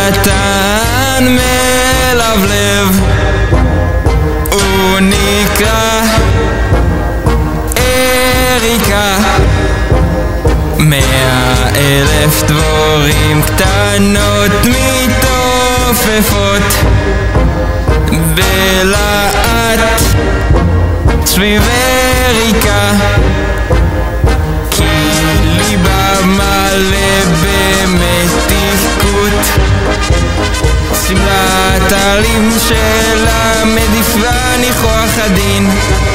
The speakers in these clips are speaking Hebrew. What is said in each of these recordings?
קטן מלבלב, הוא נקרא אריקה. 100,000 דבורים קטנות מתעופפות בלהט סביב אריקה, כי ליבה מלא במתיקות. שמלת העלים שלה מדיפה ניחוח עדין,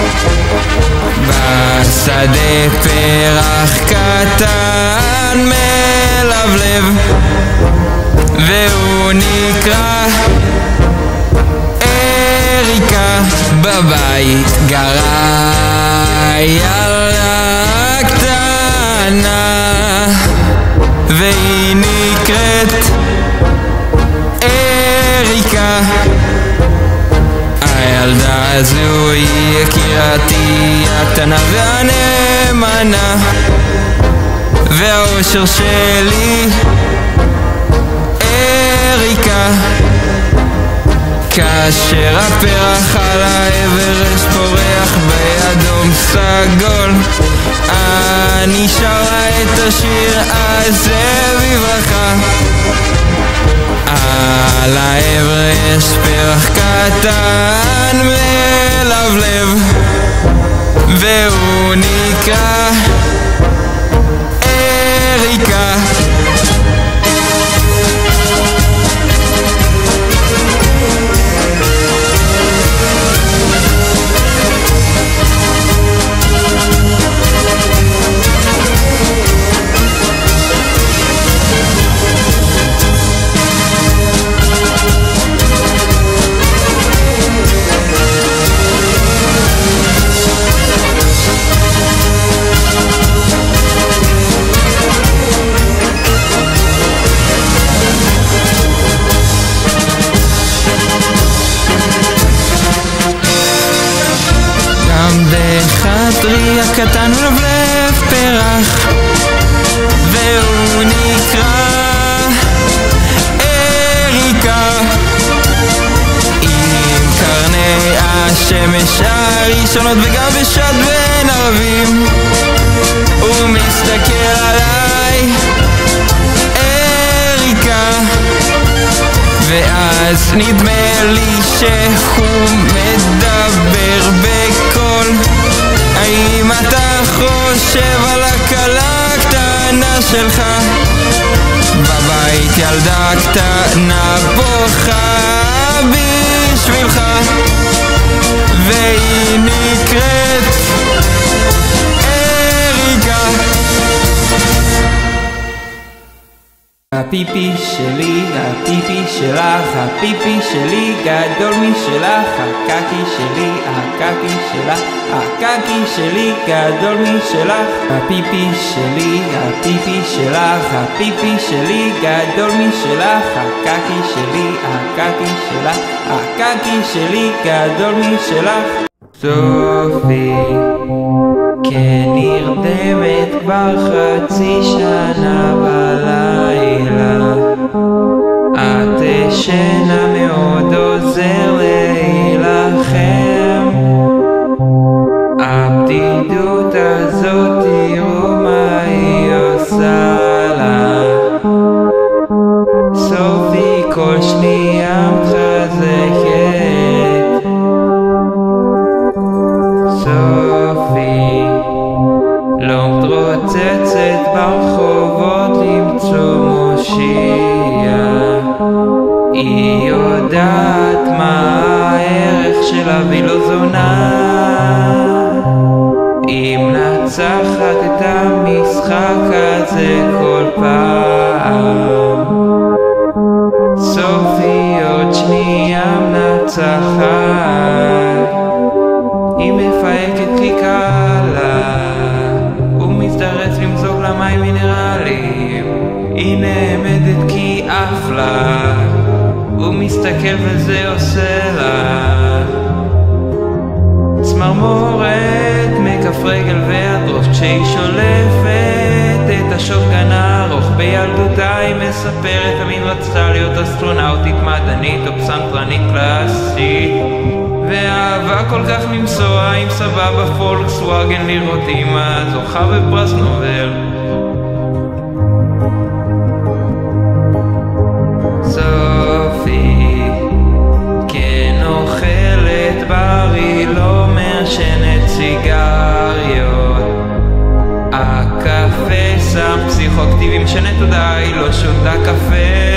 בשדה פרח קטן מלבלב, והוא נקרא אריקה. בבית גרה ילדה קטנה, והיא נקראת אריקה. הילדה הזו היא יקירתי הקטנה והנאמנה, והאושר שלי אריקה. כאשר הפרח על האברש פורח באדום סגול, אני שרה את השיר הזה בברכה. על האברש פרח קטן מלבלב, והוא נקרא אריקה. בחדרי הקטן מלבלב פרח, והוא נקרא אריקה. עם קרני השמש הראשונות וגם בשעת בין ערבים, הוא מסתכל עליי אריקה, ואז נדמה לי שהוא מדבר בקול. האם אתה חושב על הכלה הקטנה שלך? בבית ילדה קטנה בוכה בשבילך, והיא נקראת אריקה. הפיפי שלי, הפיפי שלך, הפיפי שלי גדול משלך, הקקי שלי, הקקי שלך, הקקי שלי גדול משלך. הפיפי שלי, הפיפי שלך, הפיפי שלי גדול משלך, הקקי שלי, הקקי שלך, הקקי שלי גדול משלך. סופי כנרדמת כבר חצי שנה בלילה, את ישנה מאוד עוזר להילחם. הבדידות הזאת תראו מה היא עושה לה, סופי כל שנייה מתחזקת. סופי לא מתרוצצת ברחובות למצוא מושיע, היא יודעת מה הערך שלה והיא לא זונה. היא מנצחת את המשחק הזה כל פעם, סופי עוד שנייה מנצחת. היא מפהקת כלי קלה, הוא מזדרץ למזוג למים מינרלים. היא נעמדת כי עף לה, הוא מסתכל וזה עושה לה צמרמורת מכף רגל ועד ראש, כשהיא שולפת את השוקן הארוך בילדותה היא מספרת תמיד רצתה להיות אסטרונאוטית, מדענית או פסנתרנית קלאסית, ואהבה כל כך לנסוע עם סבבה פולקסוואגן לראות אמא זוכה בפרס נובל. סופי כן אוכלת בריא, לא מעשנת סיגריות, הקפה שם פסיכואקטיבי, משנה תודה, היא לא שותה קפה.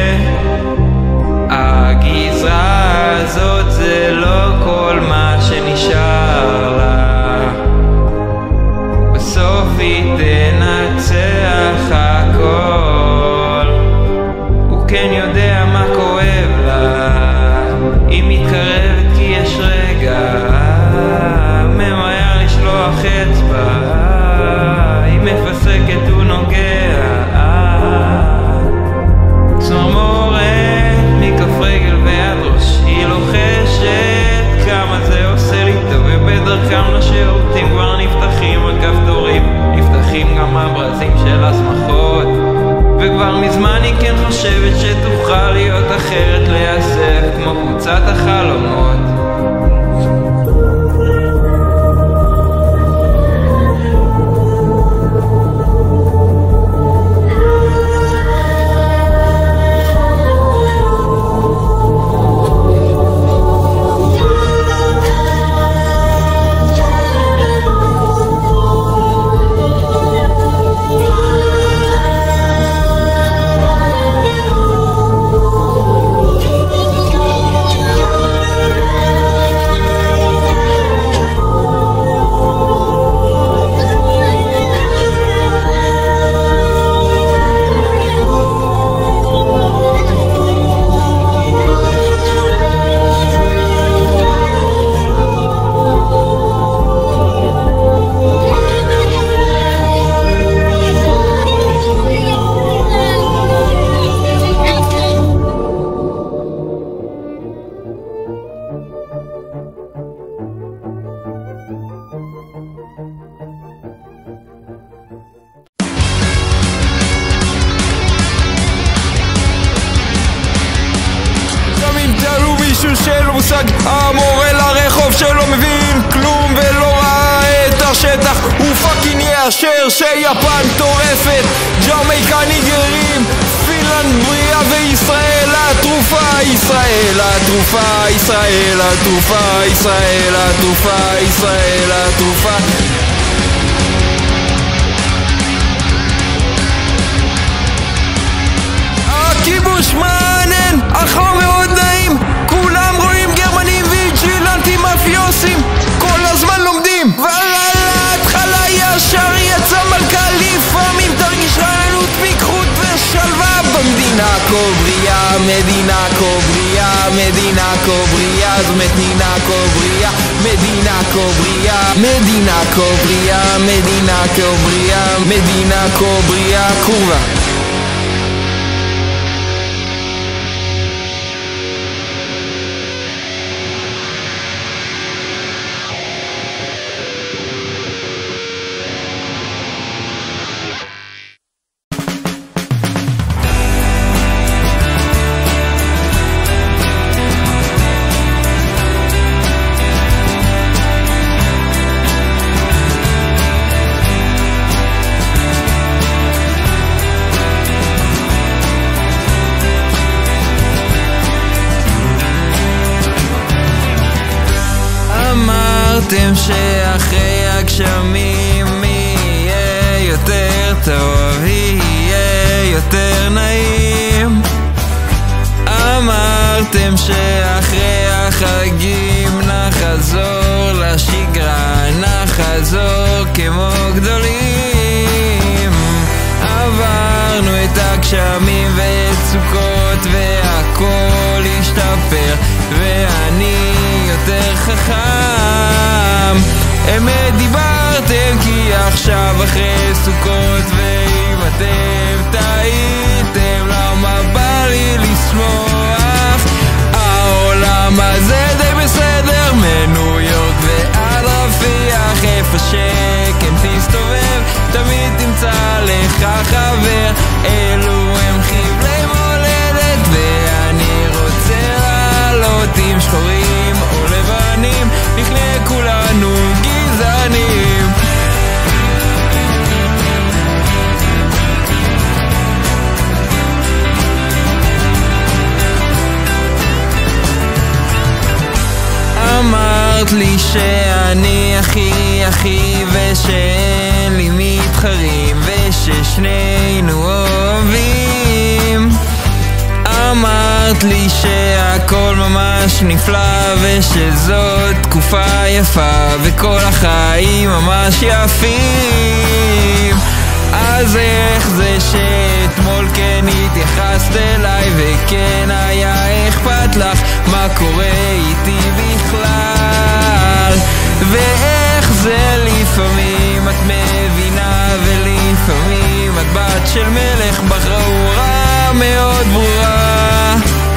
הגזרה הזאת זה לא כל מה שנשאר לה, בסוף היא תנצח הכל. הוא כן יודע מה כואב לה, היא מתקרבת כי יש רגע ממהר לשלוח אצבע, היא מפסקת ונוגע, צמרמורת מכף רגל ועד ראש, היא לוחשת כמה זה עושה לי טוב, ובדרכם לשירותים כבר נפתחים הכפתורים, נפתחים גם הברזים של השמחות, וכבר מזמן היא כן חושבת שתוכל להיות אחרת, להיאסף כמו קבוצת החלומות. שלא מושג, המורה לרחוב שלא מבין כלום ולא ראה את השטח, הוא פאקינג יאשר שיפן טורפת, ג'מייקה ניגרים, פינלנד בריאה וישראל התרופה, ישראל התרופה, ישראל התרופה, ישראל התרופה, ישראל התרופה. הכיבוש מעניין, החום מאוד נעים, כולם רואים גרמנים ויג'ילנטים מאפיוסים, כל הזמן לומדים, ועל ההתחלה ישר יצא מלכה, לפעמים תרגיש רענות, פיקחות ושלווה במדינה קוברייה, מדינה קוברייה, מדינה קוברייה, זו מדינה קוברייה, מדינה קוברייה, מדינה קוברייה, מדינה קוברייה, מדינה קוברייה קורבה. אמרתם שאחרי הגשמים יהיה יותר טוב, יהיה יותר נעים. אמרתם שאחרי החגים נחזור לשגרה, נחזור כמו גדולים. עברנו את הגשמים ואת סוכות והכל השתפר, ואני יותר חכם. אמת דיברתם כי עכשיו אחרי סוכות, ואם אתם טעיתם למה בא לי לשמוח? העולם הזה די בסדר, מניו יורק ועד רפיח, איפה שכן תסתובב תמיד תמצא לך חבר, אלו הם חירים אמרת לי שאני הכי ושאין לי מתחרים וששנינו אוהבים. אמרת לי שהכל ממש נפלא ושזאת תקופה יפה וכל החיים ממש יפים. אז איך זה שאתמול כן התייחסת אליי וכן היה אכפת לך מה קורה איתי בכלל? ואיך זה לפעמים את מבינה ולפעמים את בת של מלך בחורה מאוד ברורה.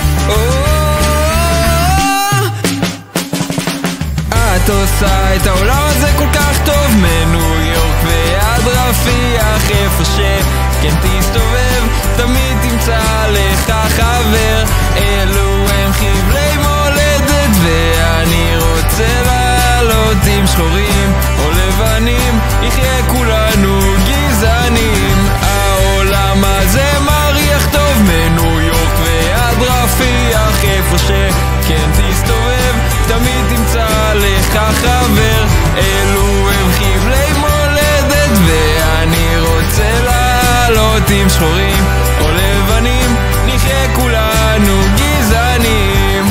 את עושה את העולם הזה כל כך טוב, מניו יורק ועד רפיח, איפה שכן תסתובב תמיד תמצא לך חבר. אלו הם חבלי מולדת ואני רוצה לעלות עם שחורים או לבנים, יחיה כולנו גזענים. העולם הזה מריח טוב, מניו יורק ועד רפיח, איפה שכן תסתובב תמיד תמצא לך חבר. אלו הם חבלי מולדת ואני רוצה לעלות עם שחורים או לבנים, נחיה כולנו גזענים.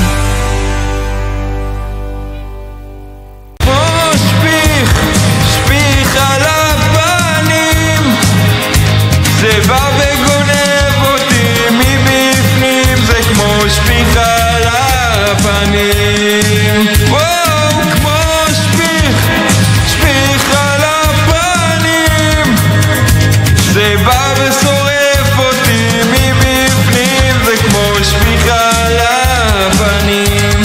כמו שפיך על הפנים, זה בא וגונב אותי מבפנים, זה כמו שפיך על הפנים. כמו שפיך על הפנים, זה בא ושורף אותי מבפנים, זה כמו שפיך על הפנים.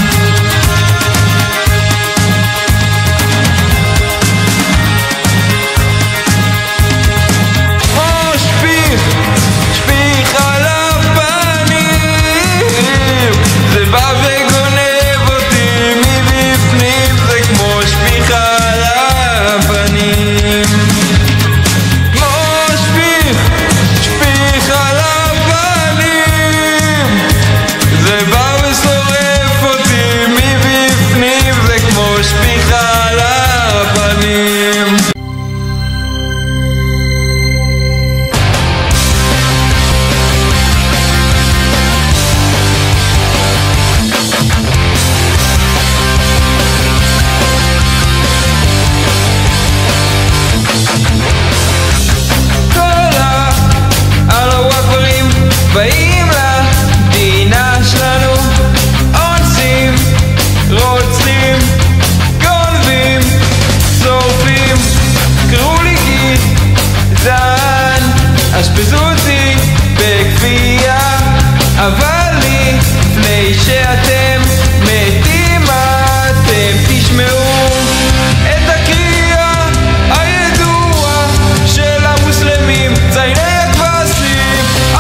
כמו שפיך על הפנים, זה בא וגונב אותי מבפנים, זה כמו שפיך על הפנים. כמו שפיך על הפנים, זה בא ושורף אותי מבפנים, זה כמו שפיך על הפנים. באים למדינה שלנו, אונסים, רוצים, גונבים, שורפים, קראו לי גזען, אשפזו אותי בכפייה, אבל לפני שאתם מתים אתם תשמעו את הקריאה הידועה של המוסלמים, צייני הכבשים.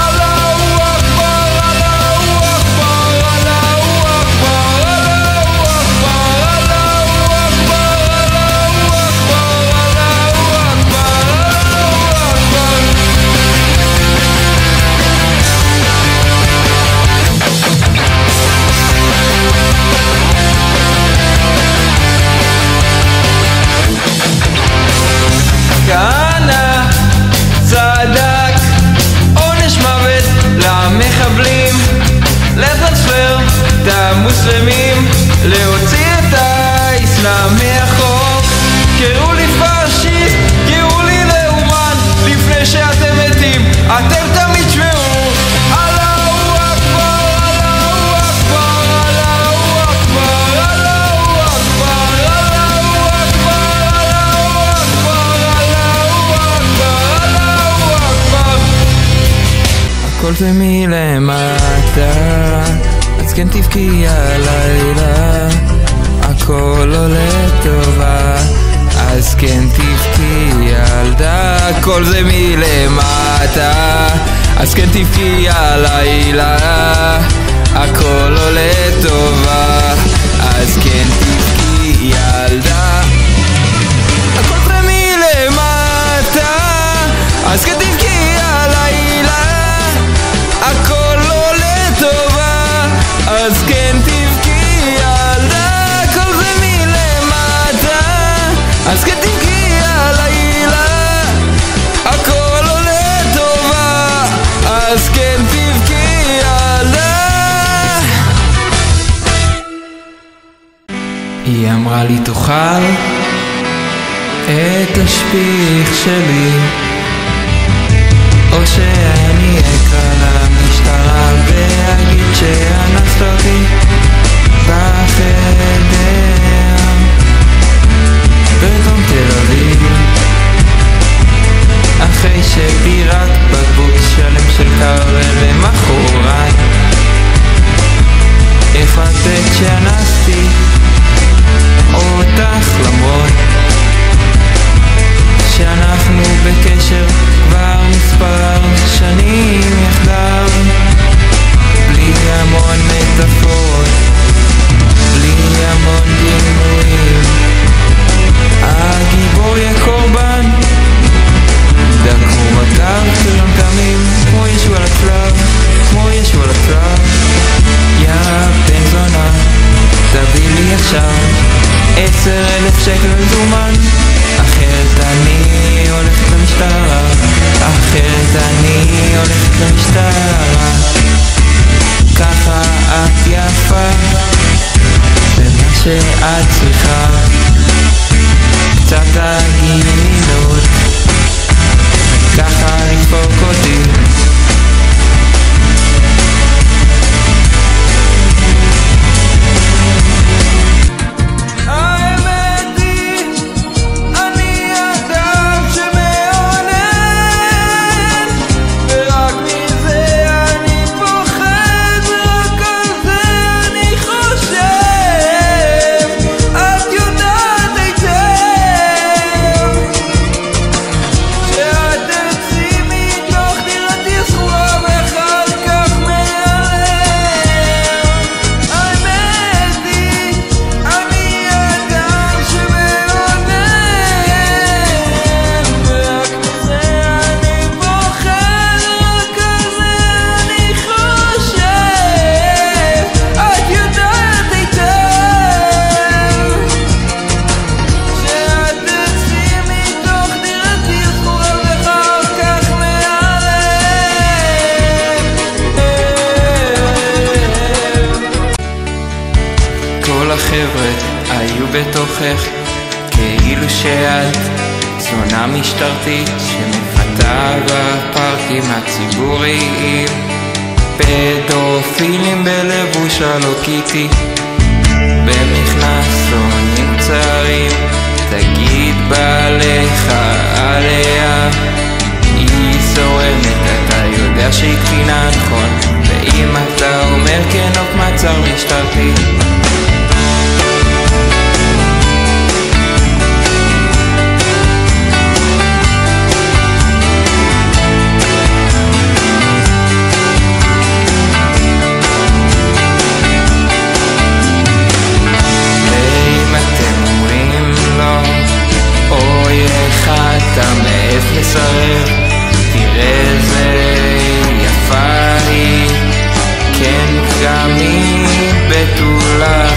כהנא צדק, עונש מוות למחבלים, לטרנספר את המוסלמים, להוציא את האסלאם מהחוק. קראו לי פאשיסט, קראו לי לאומן, לפני שאתם מתים אתם תמיד שמעו אללהו אכבר, אללהו אכבר, אללהו אכבר, אללהו אכבר, אללהו אכבר, אללהו אכבר, אללהו אכבר, אללהו אכבר. הכל זה מלמטה, אז כן תבכי הלילה, הכל עולה טובה, אז כן תבכי ילדה. הכל זה מלמטה, אז כן תבכי הלילה, הכל עולה טובה, אז כן תבכי ילדה. הכל זה מלמטה, אז כן תבכי הלילה, הכל עולה טובה, אז כן תבכי ילדה. הכל זה מלמטה, היא תאכל את השפיך שלי, או שאני אקרא למשטרה ואגיד שאנסת אותי בחדר בדרום תל אביב, אחרי שבירת בקבוק שלם של קרל למחרת החלטת שאנסתי אותך, למרות שאנחנו בקשר כבר מספר שנים יחדיו, בלי המון מטאפורות, בלי המון דימויים. הגיבור יהיה קורבן דק כמו בקר, כולם תמים כמו ישו על הצלב, כמו ישו על הצלב. יא בן זונה, תביא לי עכשיו 10,000 שקל מזומן, אחרת אני הולכת למשטרה, אחרת אני הולכת למשטרה. ככה את יפה, זה מה שאת צריכה, קצת הגינות, ככה לדפוק אותי. כל החבר'ה היו בתוכך, כאילו שאת זונה משטרתית שמפתה בפארקים הציבוריים, פדופילים בלבוש הלו קיטי, במכנסונים קצרים. תגיד בעליך עליה, היא זורמת, אתה יודע שהיא קטינה נכון, ואם אתה אומר כן עוד מעצר משטרתי. אתה מעף לסרב, תראה זה יפה היא, כן גם היא בתולה.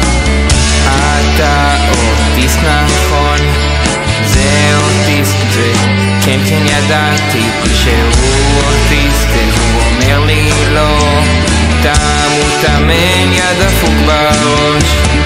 אתה אוטיסט נכון, זה אוטיסט, זה כן כן ידעתי שהוא אוטיסט, הוא אומר לי לא, תמות אמן יד דפוק בראש.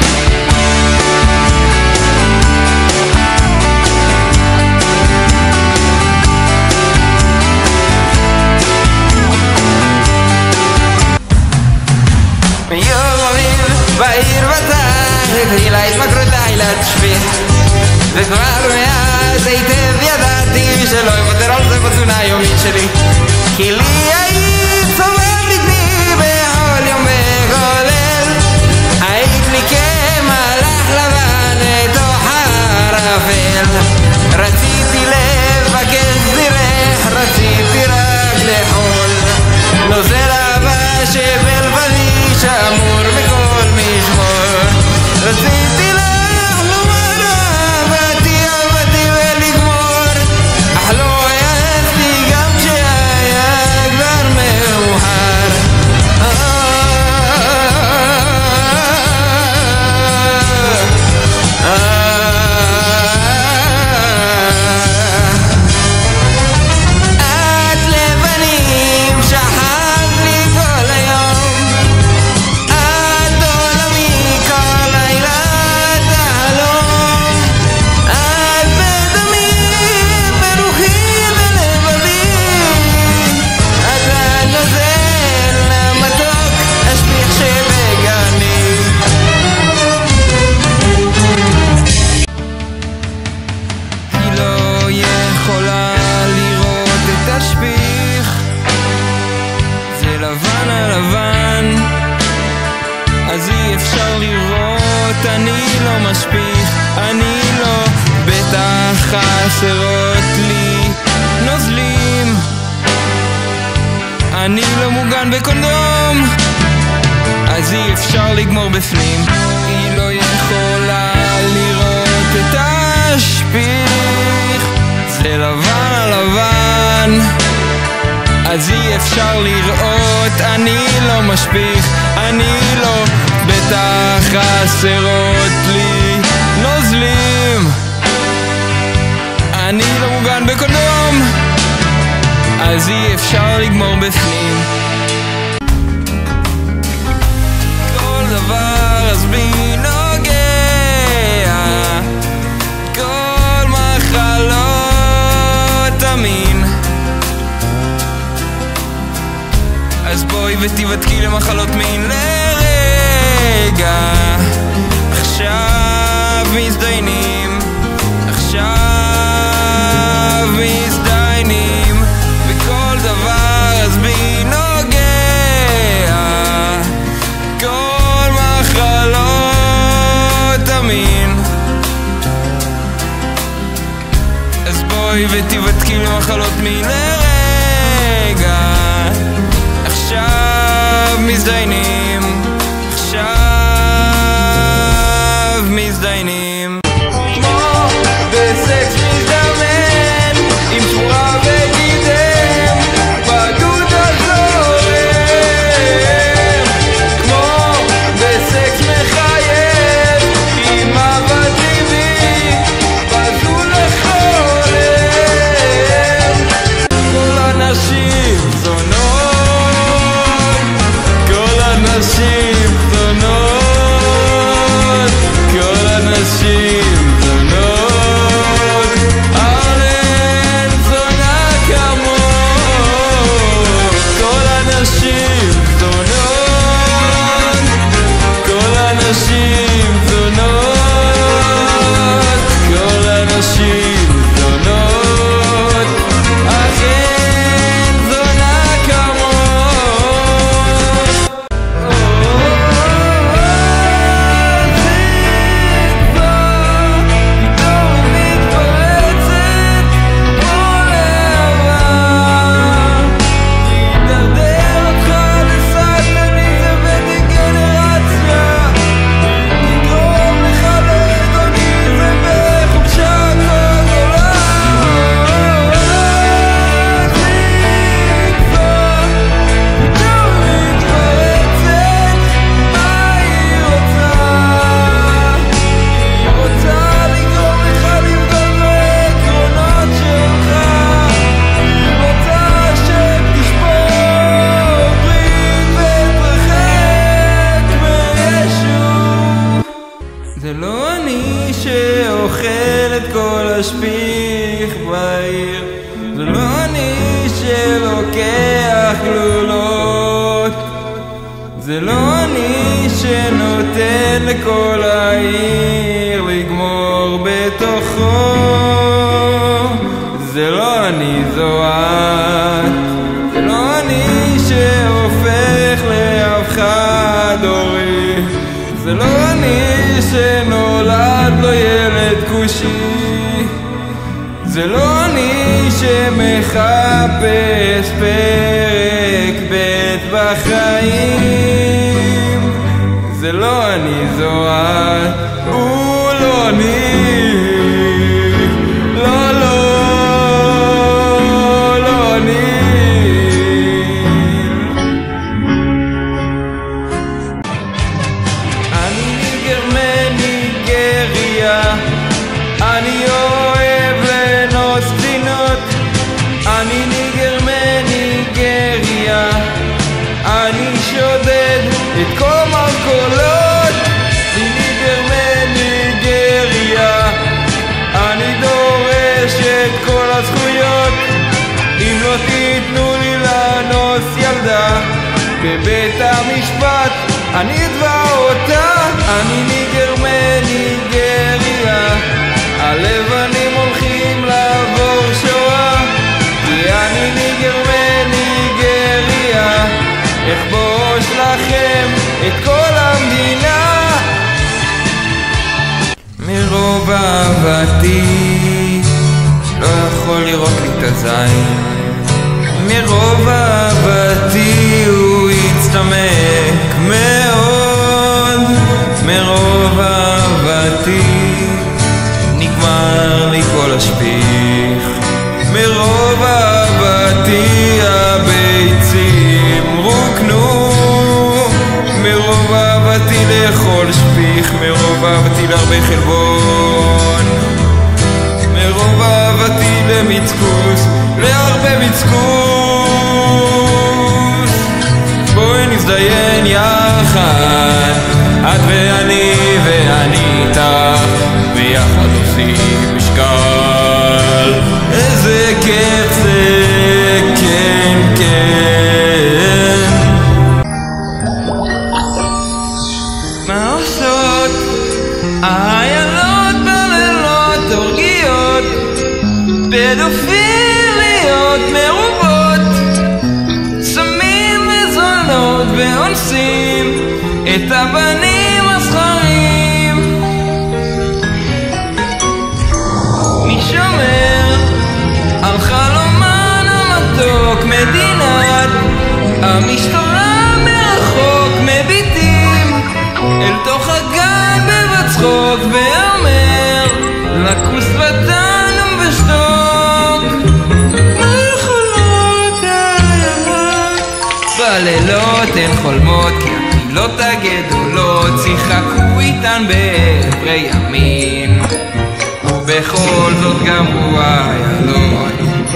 בעיר בצד התחילה התמכרותי להשפיך, וכבר מאז היטב ידעתי שלא אוותר על זה בתזונה היומית שלי, כי לי היית סובב בטני בכל יום בכל ליל, היית לי כמלאך לבן לתוך הערפל. רציתי לבקש זירך, רציתי רק לאכול נוזל אהבה שבלבבי שמור מכל משמור. רציתי לך לומר אהבתי אהבתי ולגמור, אך לא העזתי גם כשהיה משפיך, אני לא, בטח חסרות לי נוזלים. אני לא מוגן בקונדום, אז אי אפשר לגמור בפנים. היא לא יכולה לראות את השפיך, זה לבן על לבן, אז אי אפשר לראות. אני לא משפיך, אני לא, בטח חסרות לי נוזלים. אני לא מוגן בקונדום, אז אי אפשר לגמור בפנים. כל דבר אז בי נוגע, כל מחלות המין, אז בואי ותבדקי למחלות מין לרגע. עכשיו מזדיינים, עכשיו מזדיינים, וכל דבר אז בי נוגע, כל מחלות המין, אז בואי ותבדקי למחלות מין לרגע. עכשיו מזדיינים, עכשיו מזדיינים, כמו בסקס מזדמן עם תפורה וגידם בגוד הזורם, כמו בסקס מחייב עם עבד ליבי בזול לחולם. כל הנשים זונות, כל הנשים זונות, כל הנשים זונות, אבל אין זונה כמוך. כל הנשים זונות, כל הנשים זונות, כל הנשים זונות, אך אין זונה כמוך. זה לא אני שאוכל את כל השפיך בעיר, זה לא אני שלוקח גלולות, זה לא אני שנותן לכל העיר לגמור בתוכו, זה לא אני, זו את. זה לא אני שהופך לאב חד הורי, זה לא אני שנולד לו ילד כושי, זה לא אני שמחפש פרק ב' בחיים, זה לא אני, זו את. הוא לא אני, לא לא לא אני. אני ניגר מניגריה, אני אוהב לנוס קצינות. אני ניגר מניגריה, אני שודד את כל המרכולות. אני ניגר מניגריה, אני דורש את כל הזכויות. אם לא תיתנו לי לאנוס ילדה בבית המשפט, אני אתבע אותה. אני ניגר מניגריה, הלבנים הולכים לעבור שואה, כי אני ניגר מניגריה, אכבוש לכם את כל המדינה. מרוב אהבתי לא יכול לראות לי את הזין. מרוב אהבתי הוא הצטמק מאוד. מרוב אהבתי נגמר לי כל השפיך. מרוב אהבתי הביצים רוקנו. מרוב אהבתי לאכול שפיך. מרוב אהבתי להרבה חלבון. מרוב אהבתי למצקוס, להרבה מצקוס. בואי נזדיין יחד, את ואני איתך, ויחד עושים משקל. איזה כיף זה, כן כן. מה עושות האיילות בלילות? אורגיות פדופיליות מרובות, סמים וזונות ואונסים את הבנים הזכרים. מי שומר על חלומן המתוק? מדינת המשטרה מרחוק מביטים אל תוך הגן בבצחוק ואומר לכוס בטן ושתוק. מה יכולות האיילות? בלילות הן חולמות כי הקהילות הגדולות שיחקו איתן בעברי ימין, ובכל זאת גם הוא האיילות.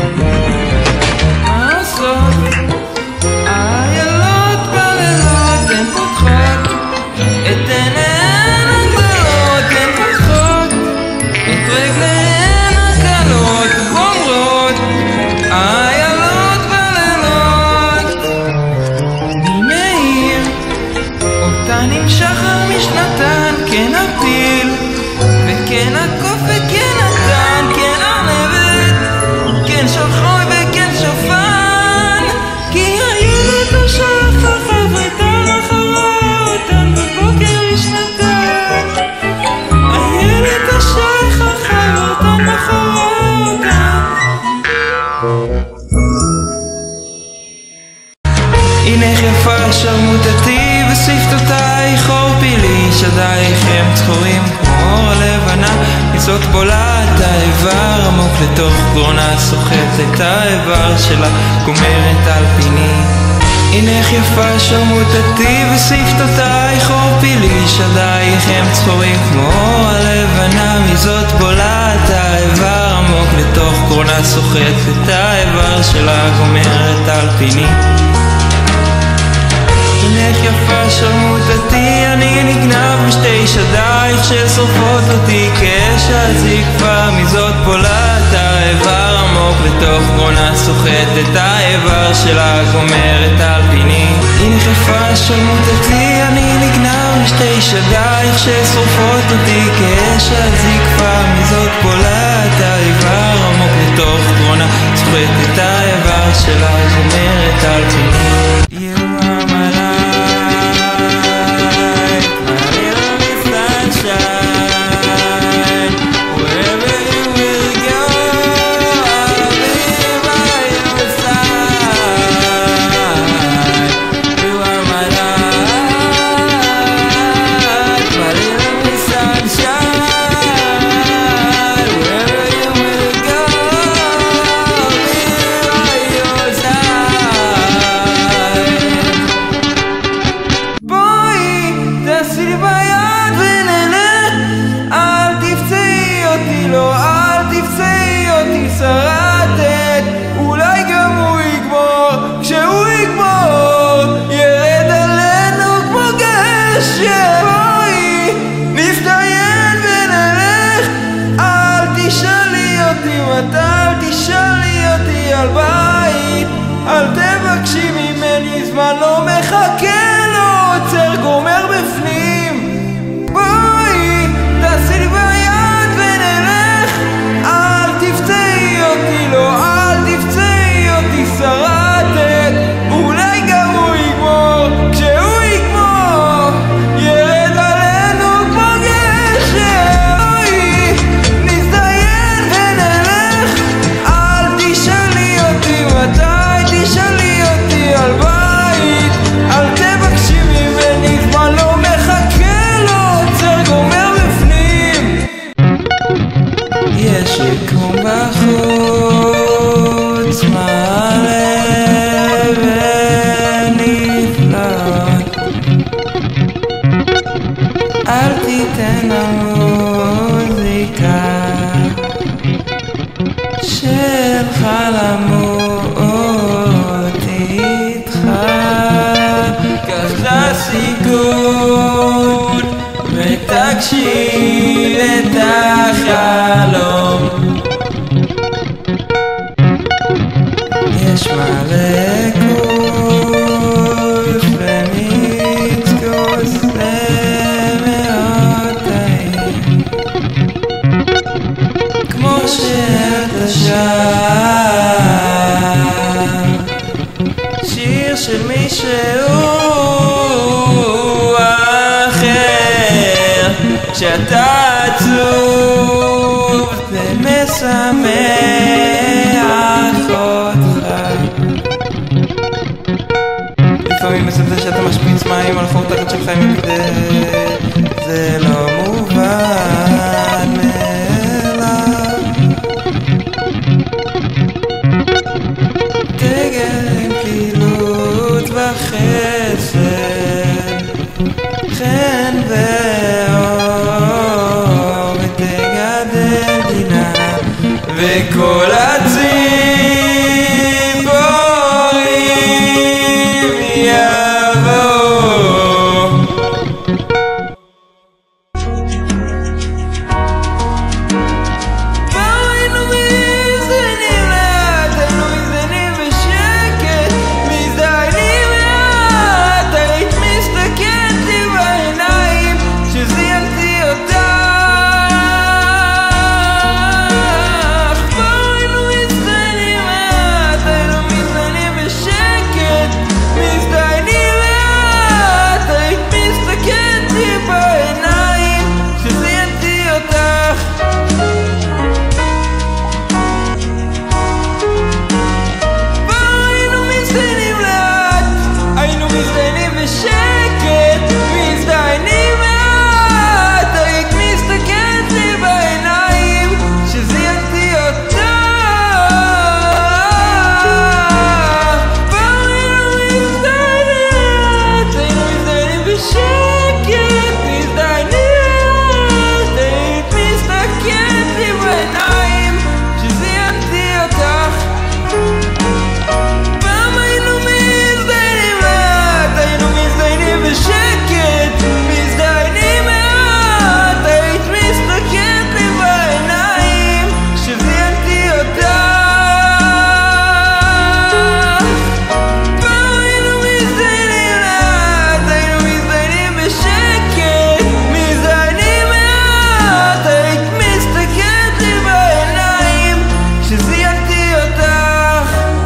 מה עושות האיילות בלילות? הן פותחות את עיניהן הגדולות, הן פותחות את רגליהן הקלות ואומרות האיילות בלילות. מי מאיר אותה נמשך המשנתן? כן הפיל וכן הקוף וכן התן, כן ארנבת, כן שחרוי וכן שופן. כי הילד השף החברתן אחרה אותן בבוקר משנתן. הילד השף החברתן אחרה אותן. הנך יפה שרמוטתי ושפתותייך עורפי לי, שדייך הם צחורים כמו אור הלבנה. ניסות בולעת האיבר עמוק לתוך גרונה, סוחט את האיבר שלה גומרת על פיני. הנך יפה שרמוטתי ושפתותייך עורפי לי, שדייך הם צחורים כמו אור הלבנה. מזאת בולעת האיבר עמוק לתוך גרונה, סוחט את האיבר שלה גומרת על פיני. הנך יפה שרמוטתי, אני נגנב משתי שדייך ששורפות אותי כאש הזקפה. מזאת בולעת האיבר עמוק לתוך גרונה, סוחט את האיבר שלה גומרת על פיני. הנך יפה שרמוטתי, אני נגנב משתי שדייך ששורפות אותי כאש הזקפה. מזאת בולעת האיבר עמוק לתוך גרונה, סוחט את האיבר שלה גומרת על פיני. אל תבקשי ממני זמן, לא מחכה, לא עוצר, גומר בפנים. בואי, תעשי לי ביד ונלך שיר של מישהו אחר, שאתה עצוב ומשמח אותך. לפעמים מספר שאתה משפיץ מים על חור תחת שלך עם הבדל, זה לא מובן מאליו. תגן פעילות וחסד, חן ואור, ותגדל גינה וכל הציפורים יבואו. היינו מזדיינים לאט, היינו מזדיינים בשקט, מזדיינים לאט, היית מסתכלת לי בעיניים שזיינתי אותך. היינו מזדיינים לאט, היינו מזדיינים בשקט, מזדיינים לאט, היית מסתכלת לי בעיניים שזיינתי אותך. היינו מזדיינים לאט, היינו מזדיינים בשקט, מזדיינים לאט, היית מסתכלת לי בעיניים שזיינתי אותך. היינו מזדיינים לאט, היינו מזדיינים בשקט, מזדיינים לאט, היית מסתכלת לי בעיניים שזיינתי אותך. פעם היינו מזדיינים לאט, היינו מזדיינים בשקט, מזדיינים לאט, היית מסתכלת לי בעיניים שזיינתי אותך. פעם היינו מזדיינים לאט, היינו מזדיינים בשקט, מזדיינים לאט, היית מסתכלת לי בעיניים שזיינתי אותך.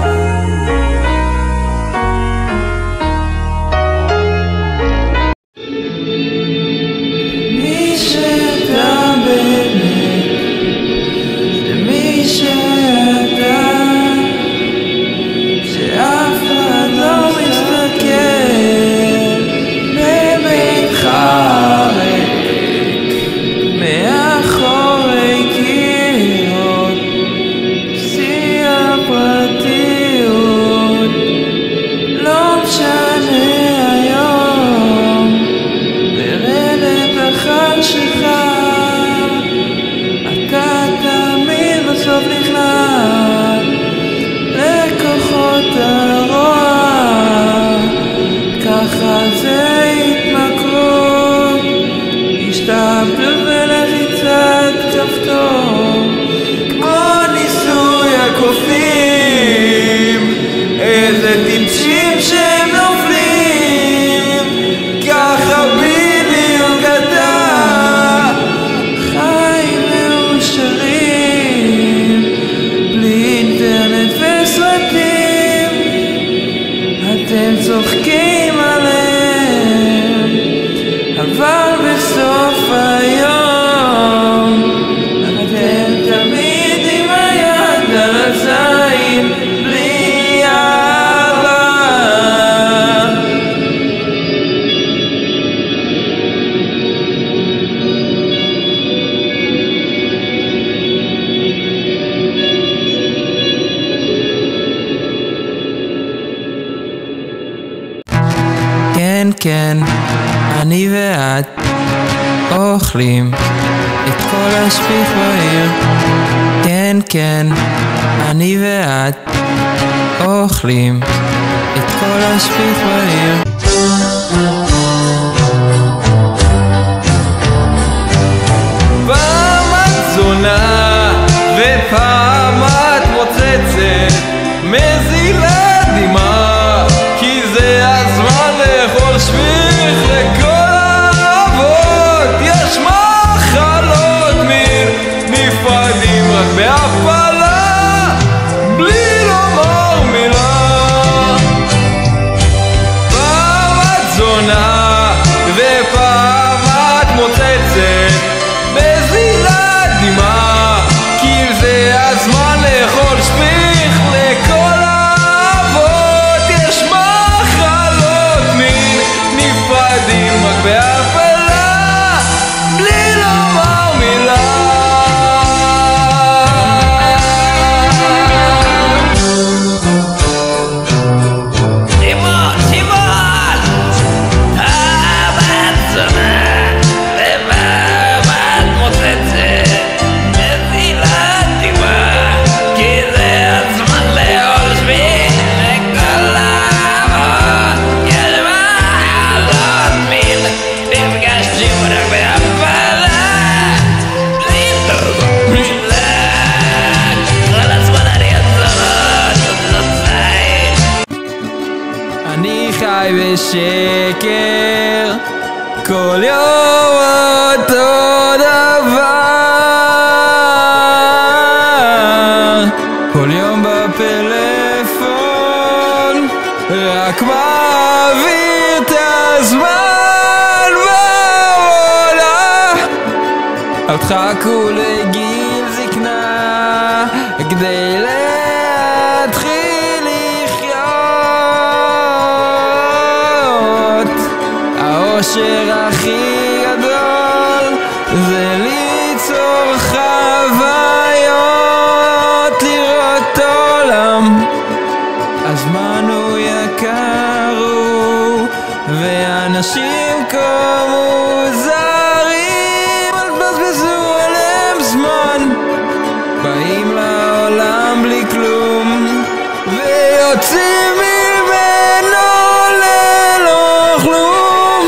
מי שאתה באמת זה מי שאתה, שאף אחד לא מסתכל בביתך ריק מאחורי קירות, שיא הפרטיות לא משנה היום, ברדת החשכה אתה תמיד בסוף נכנע לכוחות הרוע. ככה זה התמכרות, השתעבדות בלחיצת כפתור, כמו ניסוי הקופים, איזה טיפשים שהם נופלים. ככה בדיוק אתה חיים מאושרים, בלי אינטרנט וסרטים, אתם צוחקים עליהם, אבל בסוף היום אתם תמיד עם היד על הזין, בלי אהבה. כן, כן, אני ואת אוכלים את כל השפיך בעיר. כן, כן, אני ואת אוכלים את כל השפיך בעיר. פעם את זונה ופעם את מוצצת, מזילה דמעה, כי זה הזמן לאכול שפיך לכל האבות. יש מחלות מין נפרדים רק בהפלה, שקר, כל יום אותו דבר, כל יום בפלאפון רק מעביר את הזמן ועולה. אל תחכו לגיל זקנה כדי להתחיל לחיות. האושר הכי גדול זה ליצור חוויות, לראות עולם. הזמן הוא יקר ואנשים כה מוזרים, אל תבזבזו עליהם זמן. באים לעולם בלי כלום ויוצאים ממנו ללא כלום.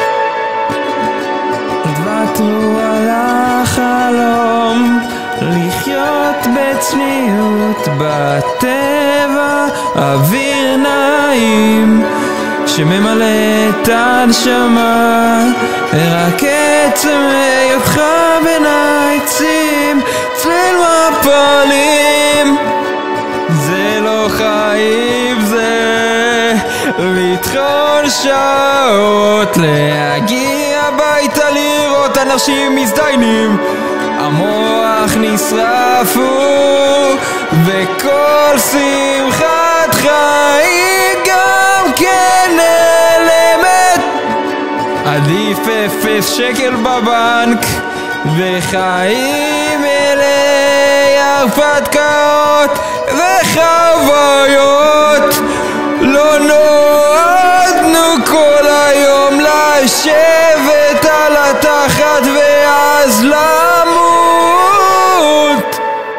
תוותרו על החלום לחיות בצניעות בטבע, אוויר נעים שממלא את הנשמה, רק עצם היותך בין העצים צליל מפלים. זה לא חיים, זה לטחון שעות, להגיע הביתה לראות אנשים מזדיינים, המוח נשרף וכל שמחת חיים גם כן נעלמת. עדיף 0 שקל בבנק וחיים מלאי הרפתקאות וחוויות. לא נועדנו כל היום לשבת על התחת ואז למות.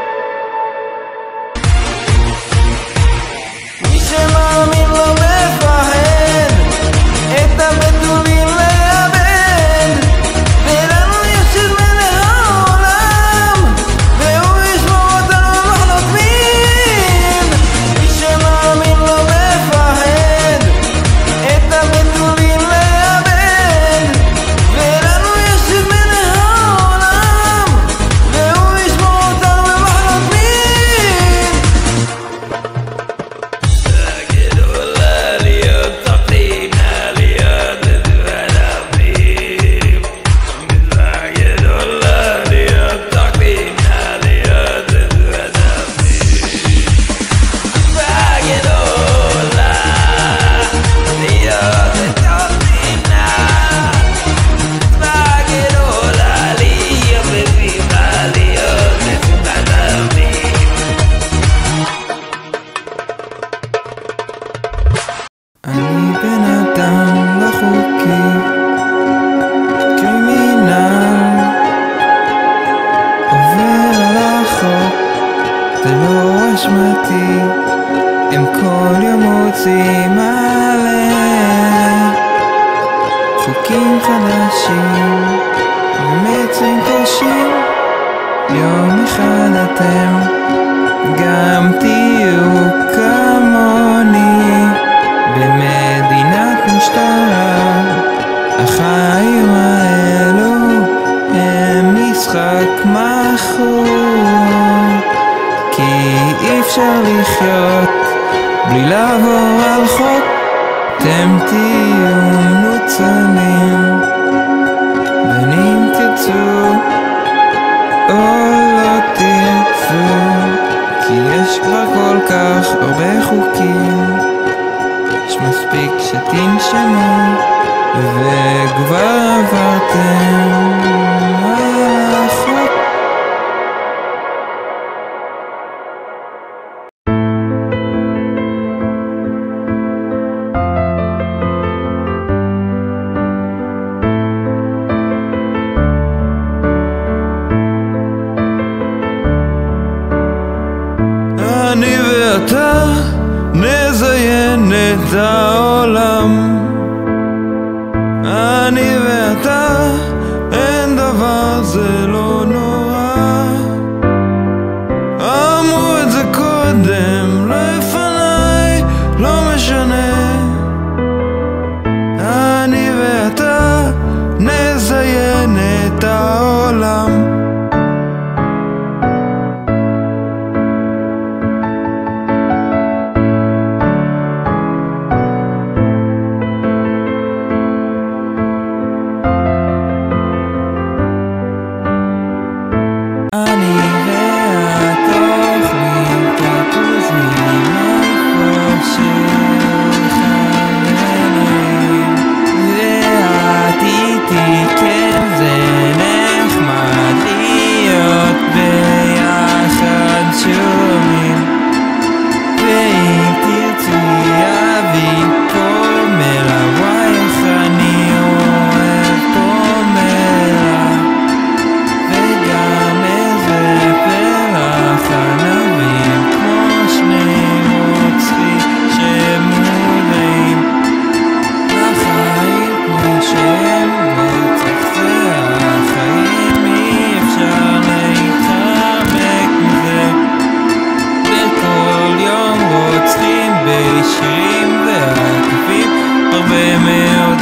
מי שמאמין לא מפחד את הבתולים לאבד, ולנו יש את מלך העולם והוא ישמור אותנו במחנות מין. מי שמאמין לא מפחד את הבתולים לאבד, ולנו יש את מלך העולם והוא ישמור אותנו במחנות מין. אני בן אדם לא חוקי, קרימינל, עובר על החוק, זה לא אשמתי, הם כל יום רוצים עליה חוקים חדשים ומצרים קשים. יום אחד אתם גם תהיו כמוני במדינת משטרה. החיים האלו הם משחק מכור, כי אי אפשר לחיות בלי לעבור על חוק. אתם תהיו מנוצלים בין אם תרצו או לא תרצו, כי יש כבר כל כך הרבה חוקים, יש מספיק שתנשמו וכבר עברתם על החוק. אני ואתה נזיין את העולם, אני ואתה, אין דבר, זה לא נורא. אמרו את זה קודם לפניי, לא משנה,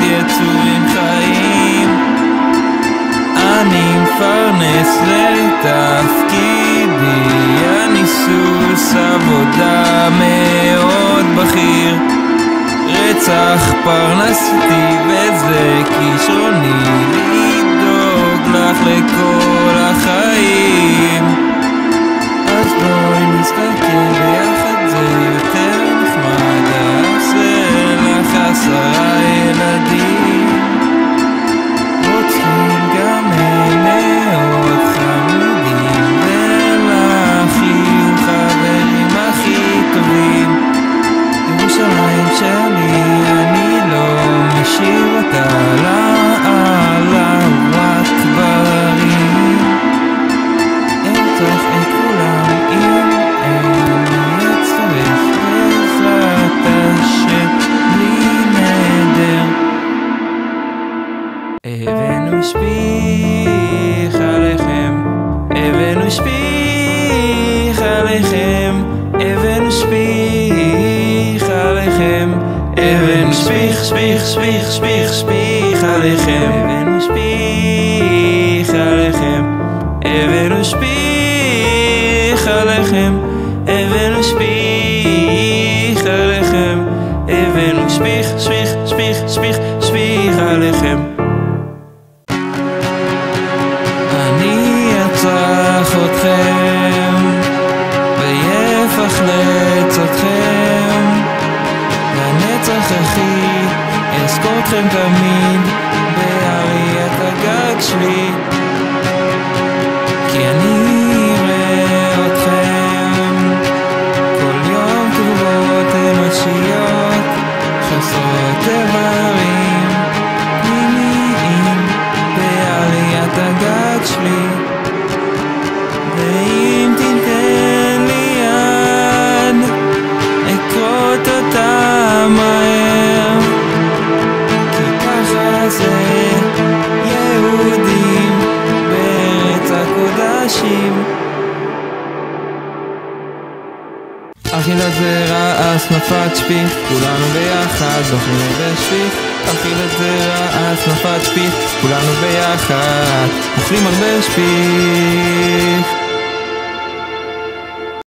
יצורים חיים. אני מפרנס לתפקידי, אני סוס עבודה מאוד בכיר. רצח פרנסתי וזה כישרוני, לדאוג לך לכל החיים. אז בואי נסתכל ביחד, זה יותר נחמד. אעשה לך 10 ילדים, רוצים גם הם מאוד חמודים, ולך יהיו חברים הכי טובים. ירושלים שלי, אני לא משאיר אותה לאללה אכברים. ארצוח את כולם אם אני אצטרך, בעזרת השם בלי נדר. אבן ושפיך עליכם, אבן ושפיך עליכם, אבן ושפיך עליכם, אבן ושפיך שפיך שפיך שפיך שפיך עליכם, אבן ושפיך עליכם, אבן ושפיך עליכם, אבן ושפיך עליכם, אבן ושפיך שפיך שפיך שפיך שפיך עליכם. אני ארצח אתכם ויפחלץ אתכם, לנצח אחי אזכור אתכם תמיד בעליית הגג שלי. כי אני אראה אתכם כל יום תגובות אנושיות חסרות איברים פנימיים בעליית הגג שלי. ואם תיתן לי יד אכרות אותה מהר, כי ככה זה יהודים בארץ הקודשים. אכילת זרע הסנפת שפיך, כולנו ביחד אוכלים הרבה שפיך. אכילת זרע הסנפת שפיך, כולנו ביחד אוכלים הרבה שפיך.